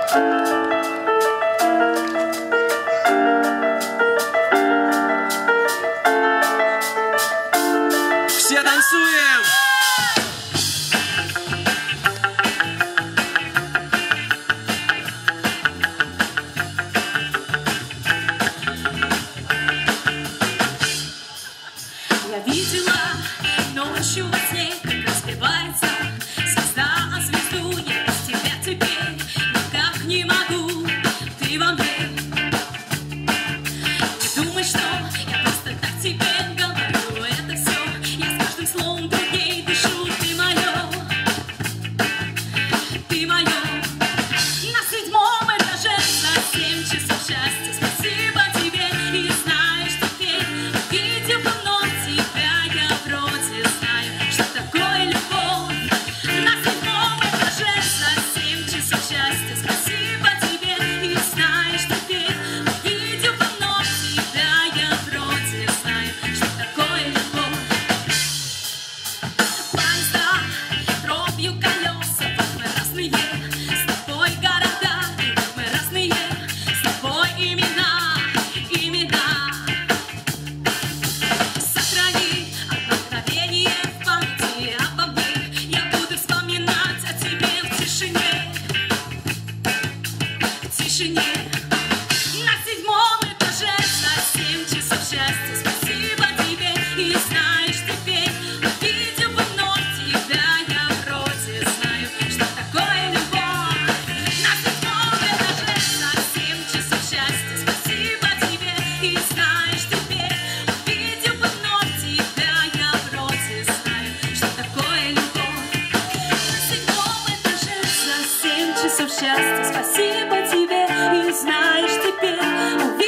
Все танцуем! Я видела ночью во сне, как разбивается звезда о звезду. Я без тебя теперь никак не могу, ты во мне. Не думай, что я просто так тебе говорю это все. Я с каждым словом трудней дышу, ты мое, ты мое. На 7-м этаже за 7 часов счастья. Спасибо тебе, и знаешь теперь, увидев вновь тебя, я вроде знаю, что такое любовь. На 7-м этаже за 7 часов счастья. Спасибо тебе, и знаешь теперь, увидев вновь тебя, я вроде знаю, что такое любовь. Поезда дробью колеса, вот мы разные, с тобой города, и вот мы разные, с тобой имена, имена. Сохрани одно мгновение в памяти обо мне, я буду вспоминать о тебе в тишине, в тишине. На 7-м этаже за 7 часов счастья. Спасибо тебе, и знаешь теперь, увидев вновь тебя, я вроде знаю, что такое любовь. На 7-м этаже за 7 часов счастья. Спасибо тебе, и знаешь теперь, увидев вновь тебя, я вроде знаю, что такое любовь. На 7-м этаже за 7 часов счастья. Спасибо тебе, и знаешь теперь, увидев